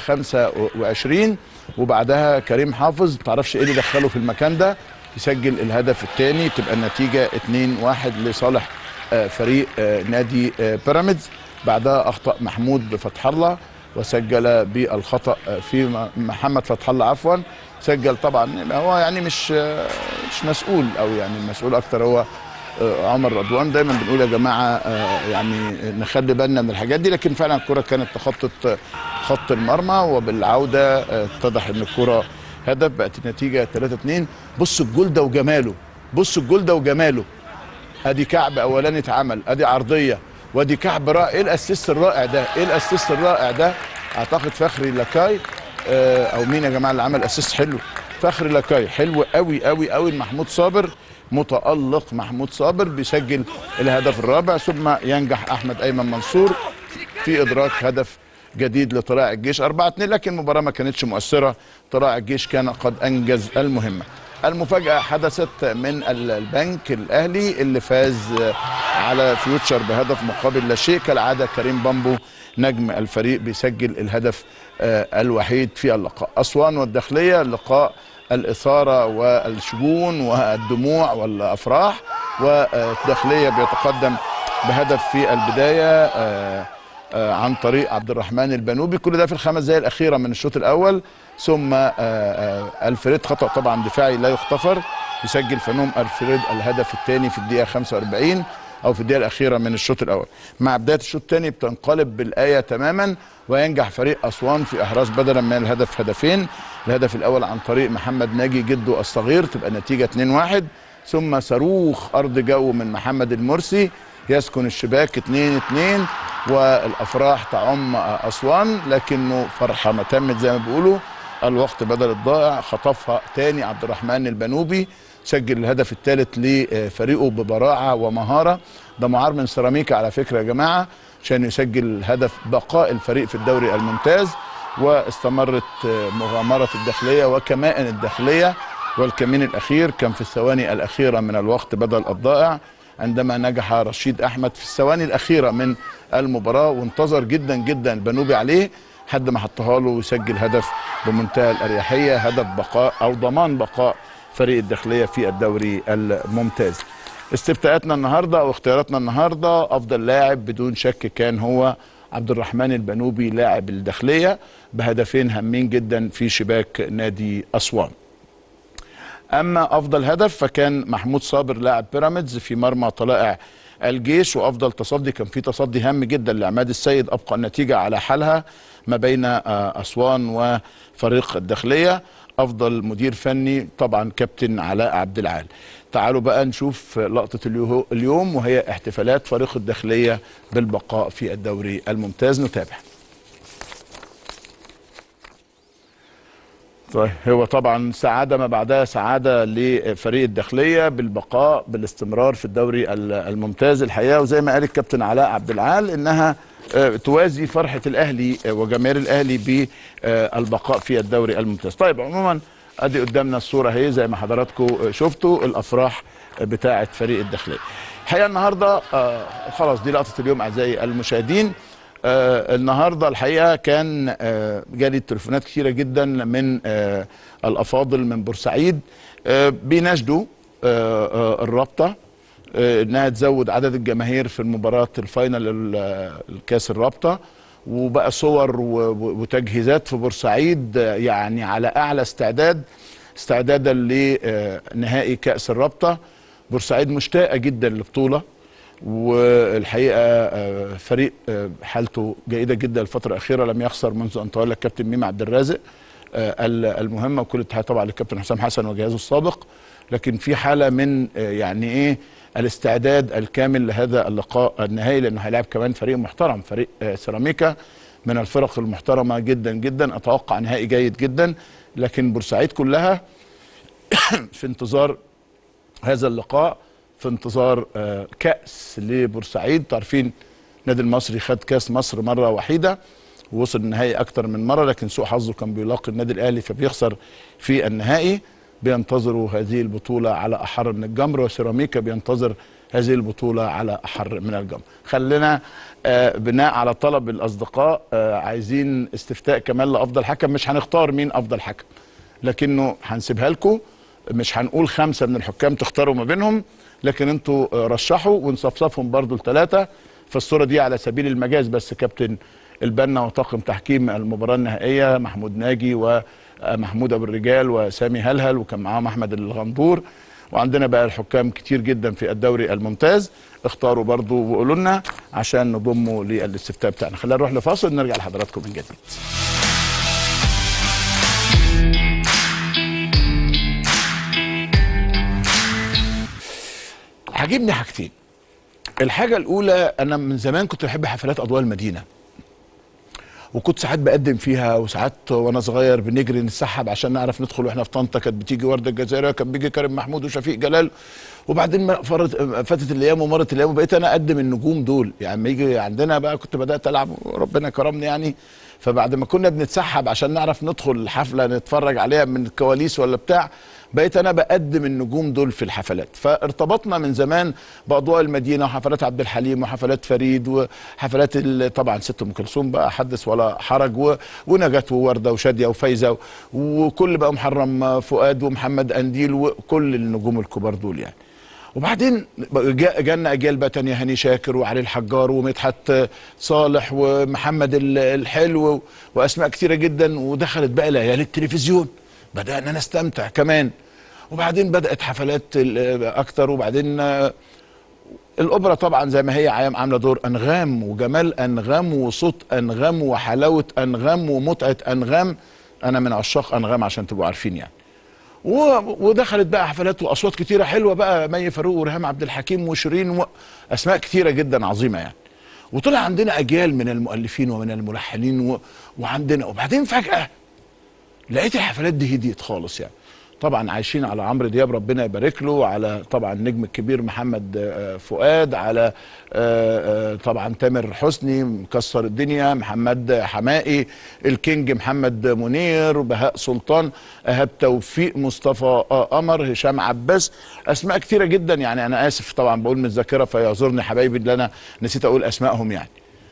25، وبعدها كريم حافظ ما تعرفش ايه اللي دخله في المكان ده يسجل الهدف الثاني، تبقى النتيجه 2-1 لصالح فريق نادي بيراميدز. بعدها اخطا محمود فتح الله وسجل بالخطا في محمد فتح الله عفوا، سجل طبعا هو يعني مش مسؤول، او يعني المسؤول اكتر هو عمر رضوان. دايما بنقول يا جماعه يعني نخلي بالنا من الحاجات دي، لكن فعلا الكره كانت تخطت خط المرمى، وبالعوده اتضح ان الكره هدف. بقت النتيجه 3-2. بصوا الجول ده وجماله، بصوا الجول ده وجماله. ادي كعب اولاني اتعمل، ادي عرضيه، وادي كعب رائع. ايه الاسيست الرائع ده، ايه الاسيست الرائع ده؟ اعتقد فخري لاكاي او مين يا جماعه اللي عمل اسيست حلو؟ فخري لاكاي. حلو قوي قوي قوي. محمود صابر متألق، محمود صابر بيسجل الهدف الرابع، ثم ينجح احمد ايمن منصور في ادراك هدف جديد لطلائع الجيش 4-2. لكن المباراه ما كانتش مؤثره، طلائع الجيش كان قد انجز المهمه. المفاجاه حدثت من البنك الاهلي اللي فاز على فيوتشر بهدف مقابل لا شيء. كالعاده كريم بامبو نجم الفريق بيسجل الهدف الوحيد في اللقاء. اسوان والداخليه لقاء الإثارة والشجون والدموع والأفراح، والداخلية بيتقدم بهدف في البداية عن طريق عبد الرحمن البنوبي، كل ده في الخمس دقائق الأخيرة من الشوط الأول. ثم الفريد خطأ طبعا دفاعي لا يغتفر، يسجل فنوم الفريد الهدف الثاني في الدقيقة 45 أو في الدقيقة الأخيرة من الشوط الأول. مع بداية الشوط الثاني بتنقلب بالآية تماما، وينجح فريق أسوان في إحراز بدلا من الهدف هدفين. الهدف الأول عن طريق محمد ناجي جده الصغير، تبقى النتيجة 2-1. ثم صاروخ أرض جو من محمد المرسي يسكن الشباك 2-2، والأفراح تعم أسوان، لكنه فرحة ما تمت زي ما بيقولوا. الوقت بدل الضائع خطفها تاني عبد الرحمن البنوبي، سجل الهدف الثالث لفريقه ببراعة ومهارة. ده معار من سيراميكا على فكرة يا جماعة عشان يسجل هدف بقاء الفريق في الدوري الممتاز. واستمرت مغامرة الداخلية وكمائن الداخلية، والكمين الأخير كان في الثواني الأخيرة من الوقت بدل الضائع، عندما نجح رشيد أحمد في الثواني الأخيرة من المباراة، وانتظر جدا جدا البنوبي عليه حد ما حطها له ويسجل هدف بمنتهى الأريحية، هدف بقاء أو ضمان بقاء فريق الداخلية في الدوري الممتاز. استفتاءاتنا النهاردة أو اختياراتنا النهاردة، أفضل لاعب بدون شك كان هو عبد الرحمن البنوبي لاعب الداخلية بهدفين هامين جدا في شباك نادي أسوان. أما أفضل هدف فكان محمود صابر لاعب بيراميدز في مرمى طلائع الجيش، وأفضل تصدي كان في تصدي هام جدا لعماد السيد، أبقى النتيجة على حالها ما بين أسوان وفريق الداخلية. أفضل مدير فني طبعا كابتن علاء عبد العال. تعالوا بقى نشوف لقطة اليوم، وهي احتفالات فريق الداخلية بالبقاء في الدوري الممتاز. نتابع. طيب هو طبعا سعادة ما بعدها سعادة لفريق الداخلية بالبقاء بالاستمرار في الدوري الممتاز الحقيقة، وزي ما قال الكابتن علاء عبد العال انها توازي فرحة الاهلي وجماهير الاهلي بالبقاء في الدوري الممتاز. طيب عموما ادي قدامنا الصورة اهي زي ما حضراتكم شفتوا الافراح بتاعة فريق الداخلية. الحقيقة النهاردة خلاص دي لقطة اليوم اعزائي المشاهدين. النهارده الحقيقه كان جالي تليفونات كثيره جدا من الافاضل من بورسعيد بيناشدوا الرابطه انها تزود عدد الجماهير في المباراه الفاينل الكاس الرابطه، وبقى صور وتجهيزات في بورسعيد يعني على اعلى استعداد استعدادا لنهائي كأس الرابطة. بورسعيد مشتاقة جدا للبطولة، والحقيقة فريق حالته جيدة جدا الفترة الأخيرة، لم يخسر منذ أن تولى الكابتن ميمي عبد الرازق المهمة، وكل التحية طبعا للكابتن حسام حسن وجهازه السابق. لكن في حالة من يعني ايه الاستعداد الكامل لهذا اللقاء النهائي، لأنه هيلاعب كمان فريق محترم، فريق سيراميكا من الفرق المحترمة جدا جدا. أتوقع نهائي جيد جدا، لكن بورسعيد كلها في انتظار هذا اللقاء، في انتظار كأس لبورسعيد. تعرفين النادي المصري خد كأس مصر مرة وحيدة ووصل النهائي أكتر من مرة، لكن سوء حظه كان بيلاقي النادي الأهلي فبيخسر في النهائي. بينتظروا هذه البطولة على أحر من الجمر، وسيراميكا بينتظر هذه البطولة على أحر من الجمر. خلينا بناء على طلب الأصدقاء عايزين استفتاء كمان لأفضل حكم. مش هنختار مين أفضل حكم، لكنه هنسيبها لكم. مش هنقول 5 من الحكام تختاروا ما بينهم، لكن انتوا رشحوا ونصفصفهم برضو ال3 في الصورة دي على سبيل المجاز. بس كابتن البنا وطاقم تحكيم المباراة النهائية محمود ناجي ومحمود أبو الرجال وسامي هلهل، وكان معاهم أحمد الغندور، وعندنا بقى الحكام كتير جدا في الدوري الممتاز. اختاروا برضو وقولوا لنا عشان نضموا للاستفتاء بتاعنا. خلينا نروح لفاصل نرجع لحضراتكم من جديد. عجبني حاجتين. الحاجة الأولى، أنا من زمان كنت بحب حفلات أضواء المدينة، وكنت ساعات بقدم فيها، وساعات وانا صغير بنجري نتسحب عشان نعرف ندخل. واحنا في طنطا كانت بتيجي ورده الجزائريه، كان بيجي كريم محمود وشفيق جلال. وبعدين فاتت الايام ومرت الايام، وبقيت انا اقدم النجوم دول. يعني لما يجي عندنا بقى كنت بدات العب وربنا كرمني يعني. فبعد ما كنا بنتسحب عشان نعرف ندخل الحفله نتفرج عليها من الكواليس ولا بتاع، بقيت انا بقدم النجوم دول في الحفلات. فارتبطنا من زمان باضواء المدينه، وحفلات عبد الحليم وحفلات فريد وحفلات طبعا ست ام كلثوم بقى حدث ولا حرج، ونجاة وورده وشاديه وفايزه، وكل بقى محرم فؤاد ومحمد قنديل وكل النجوم الكبار دول يعني. وبعدين جانا اجيال بقى تانية، هاني شاكر وعلي الحجار ومدحت صالح ومحمد الحلو واسماء كثيره جدا. ودخلت بقى ليالي التلفزيون، بدانا نستمتع كمان. وبعدين بدات حفلات اكتر. وبعدين الاوبرا طبعا زي ما هي عامله دور انغام وجمال انغام وصوت انغام وحلاوه انغام ومتعه انغام. انا من عشاق انغام عشان تبقوا عارفين يعني. ودخلت بقى حفلات واصوات كتيره حلوه بقى، مي فاروق وريهام عبد الحكيم وشيرين واسماء كتيره جدا عظيمه يعني. وطلع عندنا اجيال من المؤلفين ومن الملحنين وعندنا. وبعدين فجاه لقيت الحفلات دي هديت خالص يعني. طبعا عايشين على عمرو دياب ربنا يبارك له، على طبعا النجم الكبير محمد فؤاد، على طبعا تامر حسني مكسر الدنيا، محمد حمائي، الكينج محمد منير، بهاء سلطان، ايهاب توفيق، مصطفى قمر، هشام عباس، اسماء كثيره جدا يعني. انا اسف طبعا بقول من الذاكره فيعذرني حبايبي اللي انا نسيت اقول اسمائهم يعني.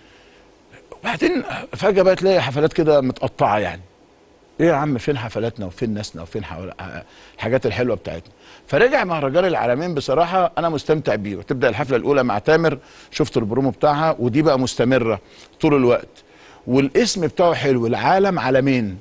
وبعدين فجاه بقى تلاقي حفلات كده متقطعه يعني. ايه يا عم فين حفلاتنا وفين ناسنا وفين الحاجات الحلوه بتاعتنا؟ فرجع مهرجان العالمين بصراحه انا مستمتع بيه. وتبدا الحفله الاولى مع تامر، شفت البرومو بتاعها، ودي بقى مستمره طول الوقت، والاسم بتاعه حلو، العالم عالمين.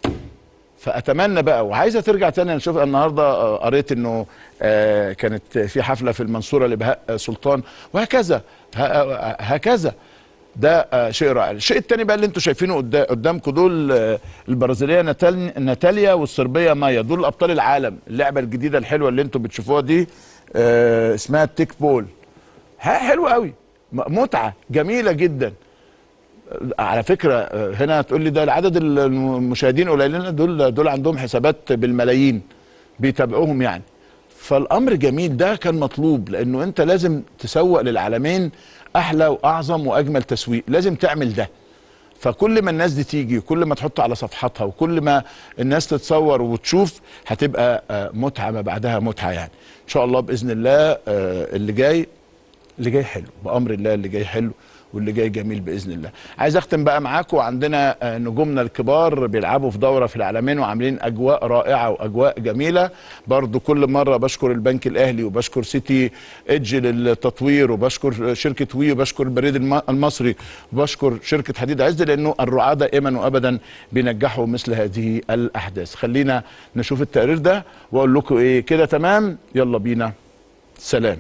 فاتمنى بقى وعايزه ترجع تاني. نشوف النهارده قريت انه كانت في حفله في المنصوره لبهاء سلطان، وهكذا هكذا. ده شيء رائع. الشيء الثاني بقى اللي انتم شايفينه قدامكم دول، البرازيليه ناتاليا والصربيه مايا، دول ابطال العالم. اللعبه الجديده الحلوه اللي انتم بتشوفوها دي اسمها التيك بول. حلوه قوي، متعه جميله جدا على فكره. هنا تقول لي ده عدد المشاهدين قليلين، دول عندهم حسابات بالملايين بيتابعوهم يعني. فالامر جميل، ده كان مطلوب، لانه انت لازم تسوق للعالمين احلى واعظم واجمل تسويق، لازم تعمل ده. فكل ما الناس دي تيجي، وكل ما تحط على صفحاتها، وكل ما الناس تتصور وتشوف، هتبقى متعه ما بعدها متعه يعني. ان شاء الله باذن الله اللي جاي حلو، بامر الله اللي جاي حلو، واللي جاي جميل باذن الله. عايز اختم بقى معاكم، عندنا نجومنا الكبار بيلعبوا في دوره في العالمين وعاملين اجواء رائعه واجواء جميله. برضو كل مره بشكر البنك الاهلي وبشكر سيتي ايدج للتطوير وبشكر شركه وي وبشكر البريد المصري وبشكر شركه حديد عز، لانه الرعاه دائما وابدا بينجحوا مثل هذه الاحداث. خلينا نشوف التقرير ده واقول لكم ايه كده تمام. يلا بينا، سلام.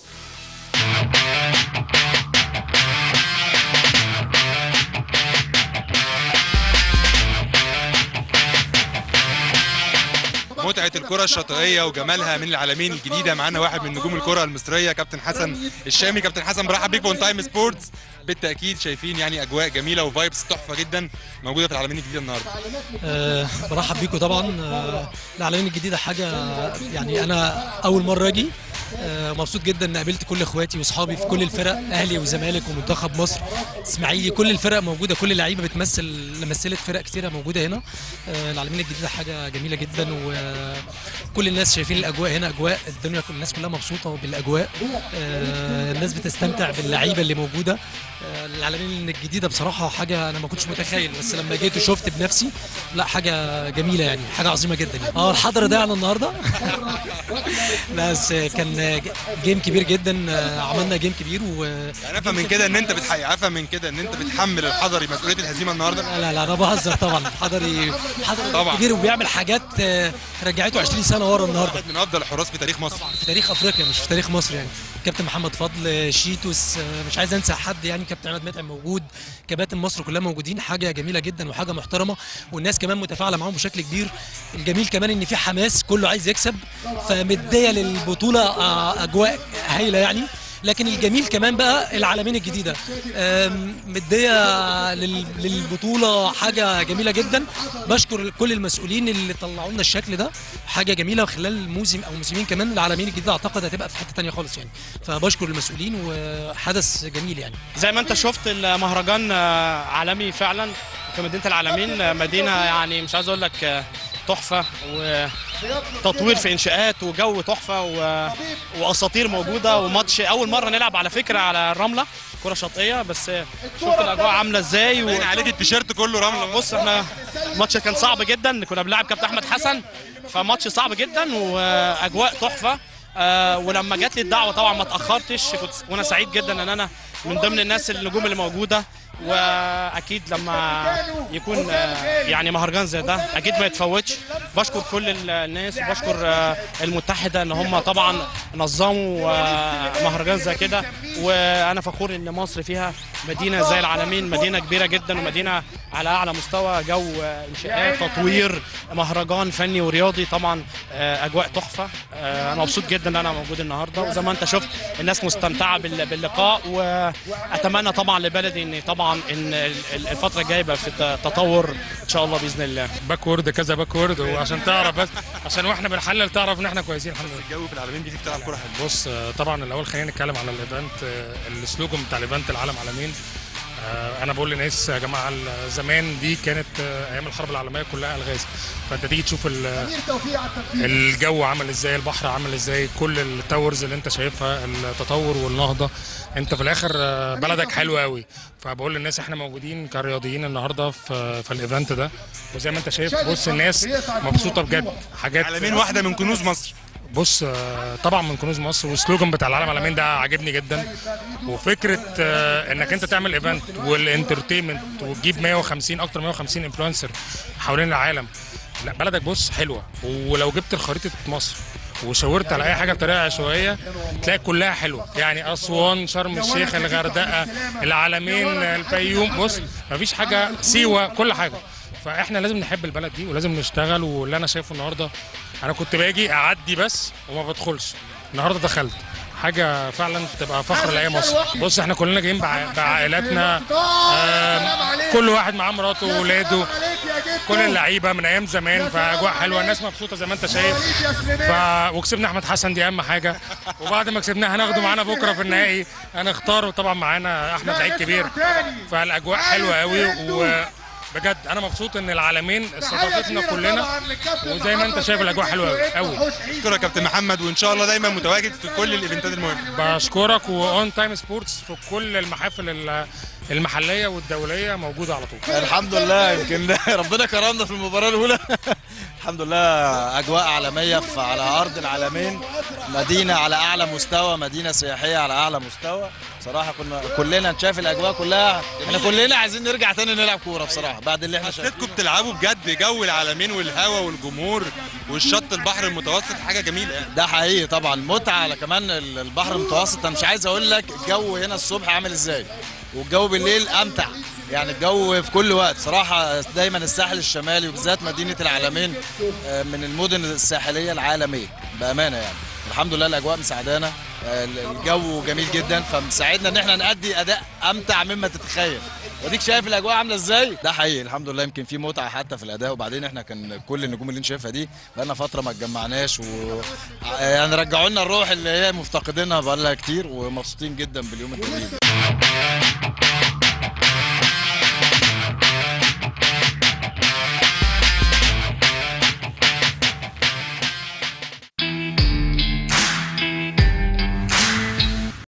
متعة الكرة الشاطئية وجمالها من العالمين الجديدة. معانا واحد من نجوم الكرة المصرية كابتن حسن الشامي. كابتن حسن، برحب بيك اون تايم سبورتس. بالتأكيد شايفين يعني أجواء جميلة وفايبس تحفة جدا موجودة في العالمين الجديدة النهاردة. برحب بيكم طبعا. العالمين الجديدة حاجة يعني أنا أول مرة أجي. مبسوط جدا ان قابلت كل اخواتي واصحابي في كل الفرق، اهلي وزمالك ومنتخب مصر، اسماعيلي، كل الفرق موجوده، كل اللعيبه مثلت فرق كتيره موجوده هنا. العالمين الجديده حاجه جميله جدا، وكل الناس شايفين الاجواء هنا اجواء الدنيا، كل الناس كلها مبسوطه بالاجواء. الناس بتستمتع باللعيبه اللي موجوده. العالمين الجديده بصراحه حاجه انا ما كنتش متخيل، بس لما جيت وشفت بنفسي لا حاجه جميله يعني، حاجه عظيمه جدا يعني. الحضر ده على النهارده بس كان جيم كبير جدا، عملنا جيم كبير يعني افهم من كده ان انت افهم من كده ان انت بتحمل الحضري مسؤوليه الهزيمه النهارده. لا انا بهزر طبعا. الحضري طبعا كبير وبيعمل حاجات رجعته 20 سنه ورا النهارده. من افضل الحراس في تاريخ مصر، في تاريخ افريقيا مش في تاريخ مصر يعني. كابتن محمد فضل، شيتوس، مش عايز انسى حد يعني. كابتن عماد متعب موجود، كباتن مصر كلها موجودين. حاجه جميله جدا وحاجه محترمه، والناس كمان متفاعله معاهم بشكل كبير. الجميل كمان ان في حماس، كله عايز يكسب، فمديه للبطوله اجواء هايله يعني. لكن الجميل كمان بقى العالمين الجديده مديه للبطوله حاجه جميله جدا. بشكر كل المسؤولين اللي طلعوا لنا الشكل ده، حاجه جميله. خلال موسم او موسمين كمان العالمين الجديده اعتقد هتبقى في حته ثانيه خالص يعني. فبشكر المسؤولين وحدث جميل يعني. زي ما انت شفت المهرجان عالمي فعلا في مدينه العالمين. مدينه يعني مش عايز اقول لك تحفه، وتطوير في انشاءات وجو تحفه واساطير موجوده، وماتش اول مره نلعب على فكره على الرمله كره شاطئيه. بس شوف الاجواء عامله ازاي عليك التيشيرت كله رمله. بص احنا الماتش كان صعب جدا، كنا بنلعب كابتن احمد حسن، فماتش صعب جدا واجواء تحفه. ولما جات لي الدعوه طبعا ما اتاخرتش، وانا سعيد جدا ان انا من ضمن الناس النجوم اللي موجوده. واكيد لما يكون يعني مهرجان زي ده اكيد ما يتفوتش. بشكر كل الناس وبشكر المتحده ان هم طبعا نظموا مهرجان زي كده. وانا فخور ان مصر فيها مدينه زي العالمين، مدينه كبيره جدا ومدينه على اعلى مستوى، جو انشاءات، تطوير، مهرجان فني ورياضي. طبعا اجواء تحفه. انا مبسوط جدا ان انا موجود النهارده، وزي ما انت شفت الناس مستمتعه باللقاء. واتمنى طبعا لبلدي ان طبعا ان الفتره الجايه يبقى في تطور ان شاء الله باذن الله. باكورد كذا باكورد، وعشان تعرف بس عشان واحنا بنحلل تعرف ان احنا كويسين الحمد لله. الجو في العالمين الجديد بتلعب كوره حلوه. بص طبعا الاول خلينا نتكلم على الايفنت. السلوجن بتاع الايفنت العالم عالمين. انا بقول للناس يا جماعه زمان دي كانت ايام الحرب العالميه كلها الغاز، فانت تيجي تشوف الجو عامل ازاي، البحر عامل ازاي، كل التاورز اللي انت شايفها، التطور والنهضه. انت في الاخر بلدك حلو قوي. فبقول للناس احنا موجودين كرياضيين النهارده في الايفنت ده، وزي ما انت شايف بص الناس مبسوطه بجد. حاجات العالمين واحده من كنوز مصر. بص طبعا من كنوز مصر، والسلوجن بتاع العالم العالمين ده عاجبني جدا. وفكره انك انت تعمل ايفنت والانترتينمنت وتجيب 150 اكتر 150 انفلونسر حوالين العالم. لا بلدك بص حلوه، ولو جبت خريطه مصر وشاورت على اي حاجه بطريقه عشوائيه تلاقي كلها حلوه يعني. اسوان، شرم الشيخ، الغردقه، العلمين، الفيوم، بص مفيش حاجه، سيوه، كل حاجه. فاحنا لازم نحب البلد دي ولازم نشتغل. واللي انا شايفه النهارده، انا كنت باجي اعدي بس وما بدخلش، النهارده دخلت، حاجه فعلا تبقى فخر لاي مصر. بص احنا كلنا جايين بعائلاتنا، كل واحد معاه مراته واولاده، كل اللعيبه من ايام زمان، فاجواء حلوه، الناس مبسوطه زي ما انت شايف. وكسبنا احمد حسن، دي اهم حاجه. وبعد ما كسبناه هناخده معانا بكره في النهائي، هنختاره طبعا معانا احمد لعيب كبير. فالاجواء حلوه قوي بجد انا مبسوط ان العالمين استضافتنا كلنا، وزي ما انت شايف الاجواء حلوه قوي. اشكرك يا كابتن محمد، وان شاء الله دايما متواجد في كل الايفنتات المهمه. بشكرك، واون تايم سبورتس في كل المحافل المحليه والدوليه موجوده على طول. الحمد لله، يمكن ربنا كرمنا في المباراه الاولى. الحمد لله، اجواء عالميه على ارض العالمين، مدينه على اعلى مستوى، مدينه سياحيه على اعلى مستوى. بصراحه كلنا شايف الاجواء كلها، احنا كلنا عايزين نرجع تاني نلعب كوره بصراحه بعد اللي احنا شايفينه. حسيتكم بتلعبوا بجد جو العالمين والهوا والجمهور والشط البحر المتوسط، حاجه جميله يعني. ده حقيقي طبعا، متعه كمان البحر المتوسط. انا مش عايز اقول لك الجو هنا الصبح عامل ازاي، والجو بالليل امتع. يعني الجو في كل وقت صراحه، دايما الساحل الشمالي وبالذات مدينه العالمين من المدن الساحليه العالميه بامانه يعني. الحمد لله الاجواء مساعدانا، الجو جميل جدا، فمساعدنا ان احنا نأدي اداء امتع مما تتخيل. وديك شايف الاجواء عامله ازاي. ده حقيقي الحمد لله، يمكن في متعه حتى في الاداء. وبعدين احنا كان كل النجوم اللي انت شايفها دي بقالنا فتره ما اتجمعناش، يعني رجعوا لنا الروح اللي هي مفتقدينها بقالها كتير، ومبسوطين جدا باليوم الجميل.